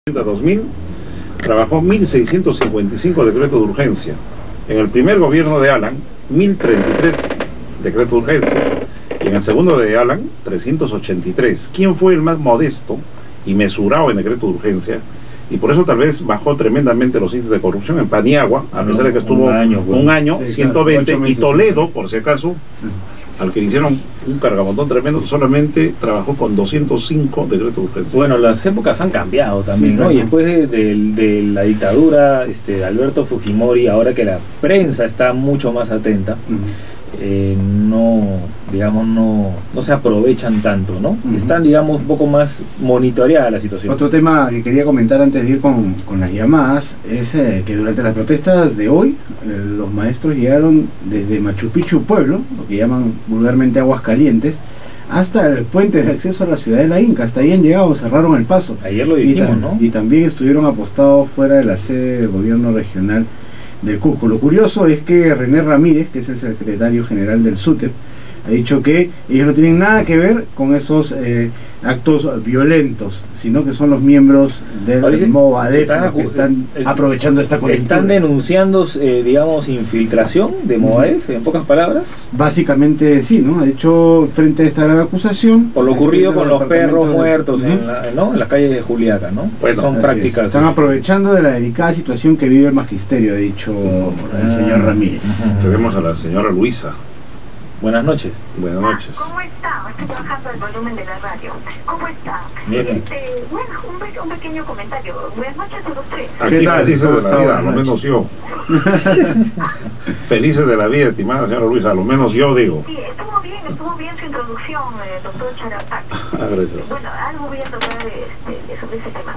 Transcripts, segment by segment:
2000, trabajó 1.655 decretos de urgencia. En el primer gobierno de Alan, 1.033 decretos de urgencia. Y en el segundo de Alan, 383. ¿Quién fue el más modesto y mesurado en decretos de urgencia? Y por eso tal vez bajó tremendamente los índices de corrupción en Paniagua, a pesar de que estuvo un año sí, 120, claro, y Toledo, por si acaso, al que le hicieron un cargamontón tremendo, solamente trabajó con 205 decretos de urgencia. Bueno, las épocas han cambiado también, sí, ¿no? Claro. Y después de la dictadura de Alberto Fujimori, ahora que la prensa está mucho más atenta, no se aprovechan tanto, ¿no? Están, digamos, un poco más monitoreada la situación. Otro tema que quería comentar antes de ir con las llamadas es que durante las protestas de hoy, los maestros llegaron desde Machu Picchu Pueblo, lo que llaman vulgarmente Aguascalientes, hasta el puente de acceso a la ciudad de la Inca. Hasta ahí han llegado, cerraron el paso. Ayer lo dijimos, ¿no? Y también estuvieron apostados fuera de la sede del gobierno regional del Cusco. Lo curioso es que René Ramírez, que es el secretario general del SUTEP, ha dicho que ellos no tienen nada que ver con esos actos violentos, sino que son los miembros del Movadef que están aprovechando esta coyuntura. ¿Están denunciando, digamos, infiltración de Movadef, en pocas palabras? Básicamente sí, ¿no? Ha hecho frente a esta gran acusación por lo ocurrido con los perros muertos en las calles de Juliaca, ¿no? Pues son prácticas. Están aprovechando de la delicada situación que vive el magisterio, ha dicho el señor Ramírez. Tenemos a la señora Luisa. Buenas noches. Buenas noches. ¿Cómo está? Estoy bajando el volumen de la radio. ¿Cómo está? Bien. Bueno, un pequeño comentario. Buenas noches a los tres. Aquí felices de la vida, a lo menos yo. Felices de la vida, estimada señora Luisa, a lo menos yo digo. Sí, estuvo bien su introducción, doctor Charatac. Gracias. Bueno, algo voy a tocar sobre ese tema.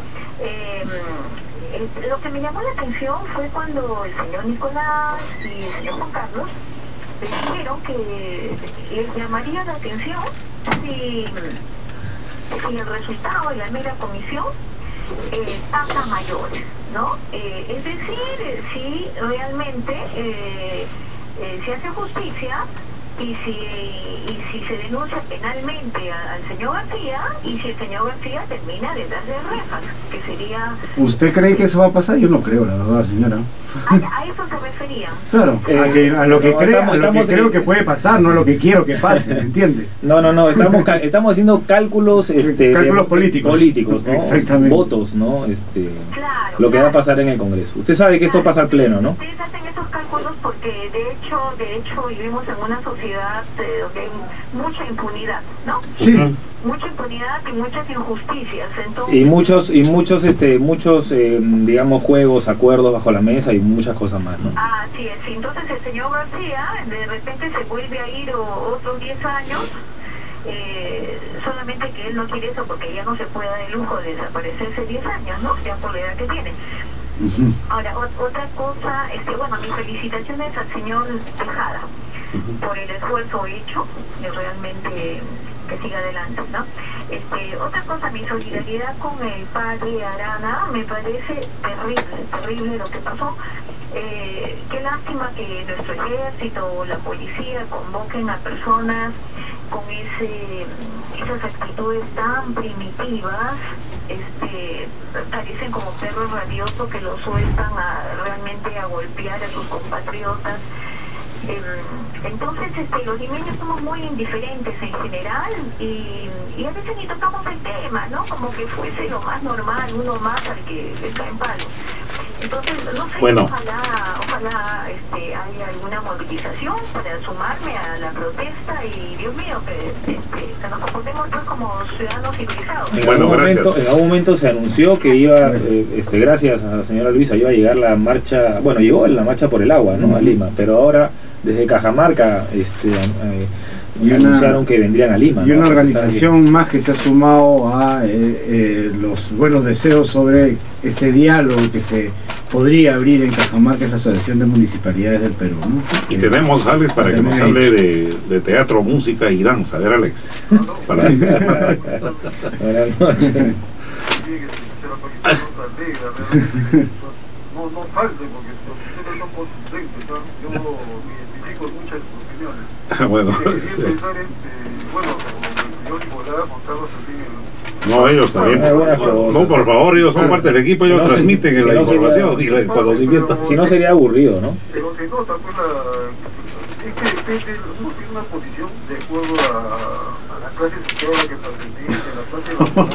Lo que me llamó la atención fue cuando el señor Nicolás y el señor Juan Carlos dijeron que les llamaría la atención si el resultado de la mera comisión pasa mayores, ¿no? Es decir, si realmente se hace justicia y si se denuncia penalmente al señor García y si el señor García termina detrás de rejas, que sería... ¿Usted cree que eso va a pasar? Yo no creo, la verdad, señora. A eso se refería. Claro, a lo que creo que puede pasar, no a lo que quiero que pase, ¿me entiende? No, estamos haciendo cálculos cálculos políticos, ¿no? Exactamente. Votos, ¿no? Claro, lo que va a pasar en el Congreso. Usted sabe que esto pasa al Pleno, ¿no? Ustedes hacen esos cálculos porque de hecho vivimos en una sociedad donde hay mucha impunidad, ¿no? Sí. Mucha impunidad y muchas injusticias. Entonces, muchos digamos, juegos, acuerdos bajo la mesa y muchas cosas más, ¿no? Así es. Entonces el señor García de repente se vuelve a ir otros 10 años, solamente que él no quiere eso porque ya no se puede dar el lujo de desaparecerse 10 años, ¿no? Ya por la edad que tiene. Ahora, otra cosa, bueno, mis felicitaciones al señor Tejada por el esfuerzo hecho, y realmente que siga adelante, ¿no? Otra cosa, mi solidaridad con el padre Arana, me parece terrible lo que pasó. Qué lástima que nuestro ejército o la policía convoquen a personas con esas actitudes tan primitivas, parecen como perros rabiosos que los sueltan realmente a golpear a sus compatriotas. Entonces los limeños somos muy indiferentes en general y a veces ni tocamos el tema, ¿no? Como que fuese lo más normal, uno más al que le caen palos. Entonces, no sé, bueno, ojalá haya alguna movilización para sumarme a la protesta y, Dios mío, que nos comportemos pues como ciudadanos civilizados. En algún momento se anunció que iba, gracias a la señora Luisa, iba a llegar la marcha, bueno, llegó la marcha por el agua, ¿no? A Lima, pero ahora desde Cajamarca anunciaron que vendrían a Lima. Y una organización más que se ha sumado a los buenos deseos sobre este diálogo que se podría abrir en Cajamarca, es la Asociación de Municipalidades del Perú, ¿no? Y tenemos a Alex para que nos hable de teatro, música y danza. A ver, Alex. Buenas noches. No falte porque ustedes son consistentes, ¿no? Yo me identifico en muchas opiniones. Bueno, quería empezar bueno, yo Nicolás, Juan Carlos también No, ellos también. No, por favor, ellos son parte del equipo, ellos transmiten la información y el conocimiento. Si no sería aburrido, ¿no? Pero se nota, pues, es que depende, uno tiene una posición de acuerdo a la clase social que pertenece, a la clase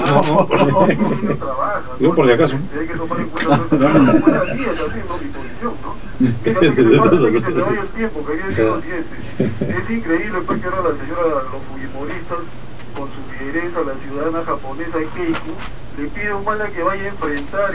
de trabaja. Yo por si acaso. Hay que tomar en cuenta una buena guía también, ¿no? Mi posición, ¿no? Fíjate que se me vaya el tiempo, que había dicho así, es increíble, pues, que ahora la señora, los fujimoristas, con su lideresa, la ciudadana japonesa Keiko, le pide a Humala que vaya a enfrentar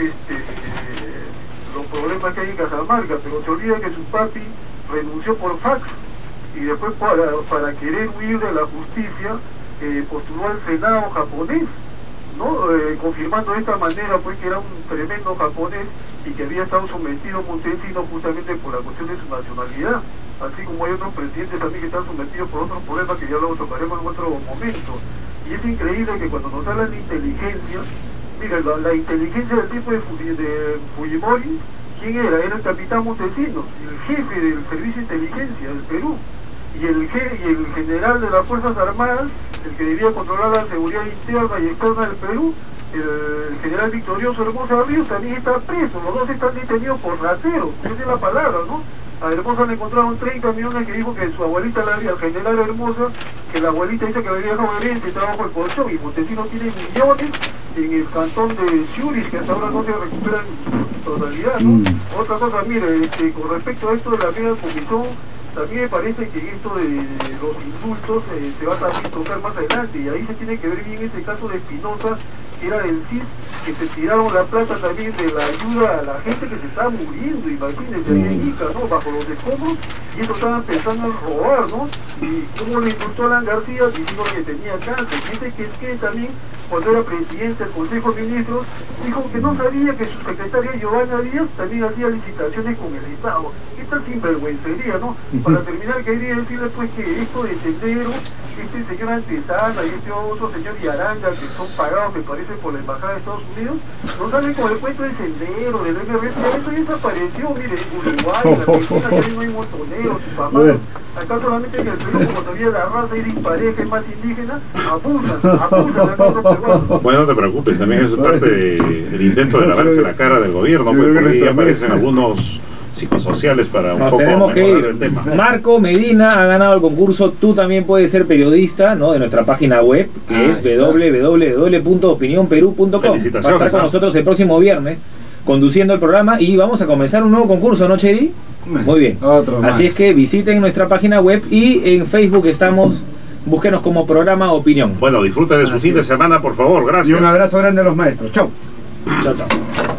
los problemas que hay en Cajamarca, pero se olvida que su papi renunció por fax y después para querer huir de la justicia postuló al Senado japonés, ¿no? Confirmando de esta manera pues que era un tremendo japonés y que había estado sometido a Montesino justamente por la cuestión de su nacionalidad, así como hay otros presidentes también que están sometidos por otros problemas que ya luego tocaremos en otro momento. Y es increíble que cuando nos hablan de inteligencia, mira, la inteligencia del tipo de Fujimori, ¿quién era? Era el capitán Montesinos, el jefe del servicio de inteligencia del Perú, y el general de las Fuerzas Armadas, el que debía controlar la seguridad interna y externa del Perú, el general Victorioso Hermosa Ríos, también está preso. Los dos están detenidos por rateros, esa es la palabra, ¿no? A Hermosa le encontraron 30 millones que dijo que su abuelita la había, al general Hermosa, que la abuelita dice que le había dejado herencia y trabajo el colchón, y Montesinos tiene millones en el cantón de Zurich, que hasta ahora no se recupera en su totalidad, ¿no? Otra cosa, mire, con respecto a esto de la media comisión, también me parece que esto de los indultos se va a también tocar más adelante, y ahí se tiene que ver bien ese caso de Espinosa, que era del CIS, que se tiraron la plata también de la ayuda a la gente que se estaba muriendo, imagínense, ahí en Ica, ¿no? Bajo los escombros, y eso estaban empezando a robar, ¿no? Y cómo le indultó a Alan García diciendo que tenía cáncer. Dice que también, cuando era presidente del Consejo de Ministros, dijo que no sabía que su secretaria Giovanna Díaz también hacía licitaciones con el Estado. Esta sinvergüencería, ¿no? Para terminar, quería decirle pues que esto de Sendero, este señor Antesana y este otro señor Yaranga, que son pagados, me parece, por la Embajada de Estados Unidos, no saben con el cuento de Sendero, del MRF, eso ya desapareció, mire, en Uruguay, en Argentina, ya no hay montoneros, papás. Acá solamente en el Perú, como todavía la raza es dispareja, es más indígena, abusan de todos los peruanos. Bueno, no te preocupes, también es parte del intento de lavarse la cara del gobierno, pues por ahí aparecen algunos psicosociales para un poco tenemos que ir. El tema. Marco Medina ha ganado el concurso. Tú también puedes ser periodista, ¿no? De nuestra página web, que es www.opinionperú.com. Va a estar con nosotros el próximo viernes conduciendo el programa y vamos a comenzar un nuevo concurso, ¿no, Cheri? Muy bien. Así es que visiten nuestra página web y en Facebook estamos. Búsquenos como programa Opinión. Bueno, disfruten de su fin de semana, por favor. Gracias. Y un abrazo grande a los maestros. Chau. Chao, chao.